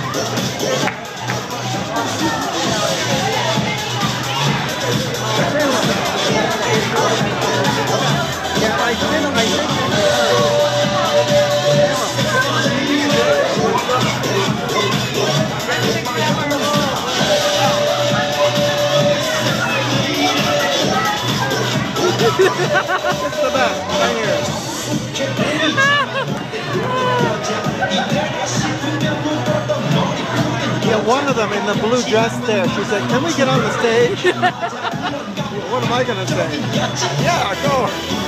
It's the best, right here. Yeah, one of them in the blue dress there, she said, "Can we get on the stage?" What am I gonna say? Yeah, go.